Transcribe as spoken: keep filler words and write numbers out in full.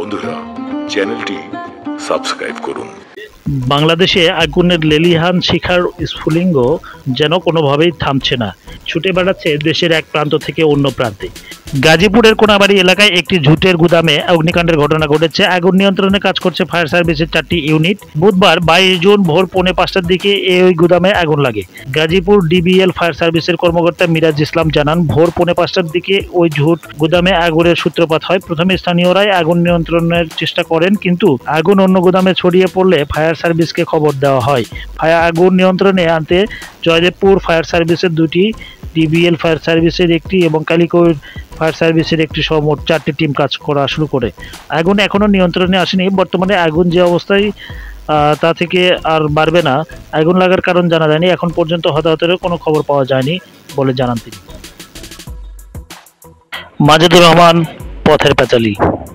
বন্ধুরা চ্যানেলটি সাবস্ক্রাইব করুন। বাংলাদেশে আগুনের লেলিহান শিখার স্ফুলিঙ্গ যেন কোনোভাবেই থামছে না, ছুটে বেড়াচ্ছে দেশের এক প্রান্ত থেকে অন্য প্রান্তে। গাজীপুরের কোনাবাড়ি এলাকায় একটি ঝুটের গুদামে অগ্নিকাণ্ডের ঘটনা ঘটেছে। আগুন নিয়ন্ত্রণে কাজ করছে ফায়ার সার্ভিসের চারটি ইউনিট। বুধবার বাইশ জুন ভোর পৌনে পাঁচটার দিকে এই গুদামে আগুন লাগে। গাজীপুর ডিবিএল ফায়ার সার্ভিসের কর্মকর্তা মিরাজ ইসলাম জানান, ভোর পৌনে পাঁচটার দিকে ওই ঝুট গুদামে আগুনের সূত্রপাত হয়। প্রথমে স্থানীয়রাই আগুন নিয়ন্ত্রণের চেষ্টা করেন, কিন্তু আগুন অন্য গুদামে ছড়িয়ে পড়লে ফায়ার সার্ভিসকে খবর দেওয়া হয়। ফায়ার আগুন নিয়ন্ত্রণে আনতে জয়দেবপুর ফায়ার সার্ভিসের দুটি, ডিবিএল ফায়ার সার্ভিসের একটি এবং কালিকোর ফায়ার সার্ভিসের একটি সহ মোট চারটি টিম কাজ করা শুরু করে। আগুন এখনও নিয়ন্ত্রণে আসেনি। বর্তমানে আগুন যে অবস্থায় তা থেকে আর বাড়বে না। আগুন লাগার কারণ জানা যায়নি। এখন পর্যন্ত হতাহতের কোনো খবর পাওয়া যায়নি বলে জানান তিনি। মাজেদুর রহমান, পথের পাঁচালী।